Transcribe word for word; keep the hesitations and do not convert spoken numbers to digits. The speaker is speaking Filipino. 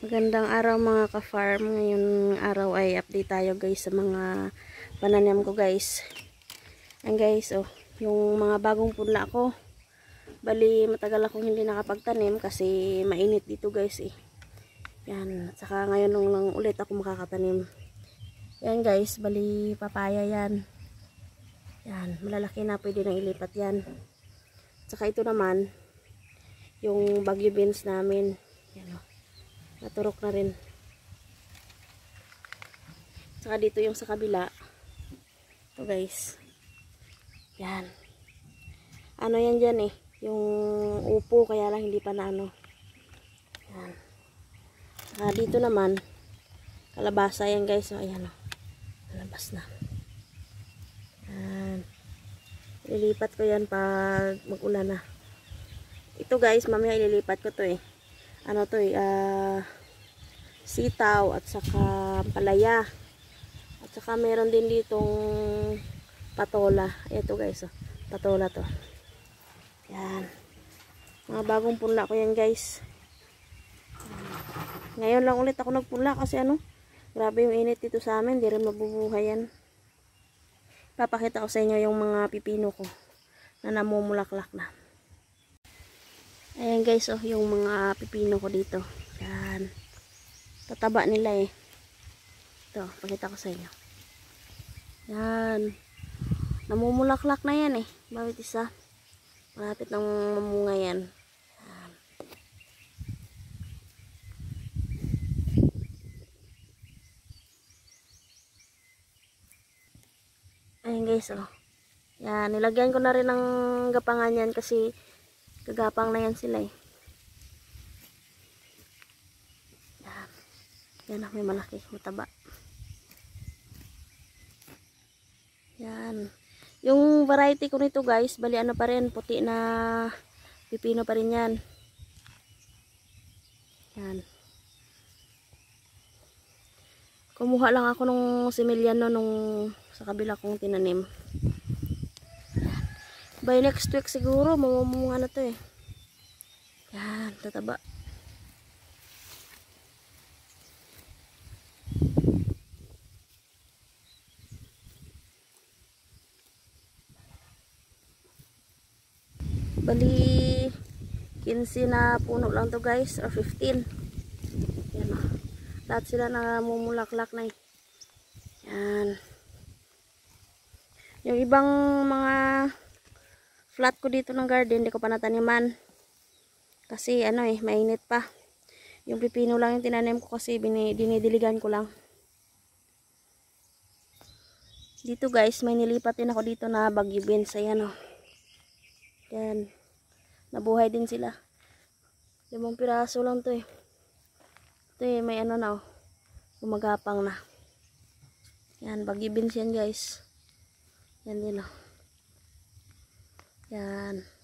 Magandang araw mga ka-farm. Ngayon araw ay update tayo guys sa mga pananim ko guys. Ayan guys, oh, yung mga bagong punla ko. Bali matagal akong hindi nakapagtanim kasi mainit dito guys eh. Yan, at saka ngayon lang, lang ulit ako makakatanim. Yan guys, bali papaya yan. Yan, malalaki na, pwede nang ilipat yan. At saka ito naman, yung bagyo beans namin. Yan oh. Naturok na rin. Saka dito yung sa kabila. Ito guys. Yan. Ano yan dyan eh. Yung upo kaya lang hindi pa na ano. Yan. Saka dito naman. Kalabasa yan guys. So ayan o. Kalabas na. Yan. Ililipat ko yan pag mag-ulan na. Ito guys. Mamaya ililipat ko to eh. Ano to eh, uh, sitaw at saka palaya. At saka meron din ditong patola. Ito guys, oh, patola to. Yan. Mga bagong punla ko yan guys. Ngayon lang ulit ako nagpunla kasi ano, grabe yung init dito sa amin. Di rin mabubuhay yan. Papakita ko sa inyo yung mga pipino ko na namumulaklak na. Ayan guys, oh, yung mga pipino ko dito. Yan. Tataba nila eh. Ito, pakita ko sa inyo. Yan. Namumulaklak na yan eh. Bawat isa. Malapit ng mamunga yan. Yan. Ayan guys, oh. Yan, nilagyan ko na rin ng gapangan yan kasi gagapang na yan sila eh. Yan. Yan ah, may malaki, mataba. Yan. Yung variety ko nito guys, bali ano pa rin, puti na pipino pa rin yan. Yan. Kumuha lang ako nung similyan no, nung sa kabila kong tinanim. By next week siguro, mamumunga na to eh. Yan, tataba. Bali, quince na puno lang to guys, or fifteen. Yan o. Lahat sila namumulaklak na eh. Yan. Yung ibang mga flat ko dito ng garden, hindi ko pa nataniman. Kasi ano eh, mainit pa. Yung pipino lang yung tinanim ko kasi dinidiligan ko lang. Dito guys, may nilipat din ako dito na bagyo beans. Ayan o. Yan. Nabuhay din sila. Limang piraso lang to eh. Ito eh, may ano na o. Gumagapang na. Yan, bagyo beans yan guys. Yan din o. Yan.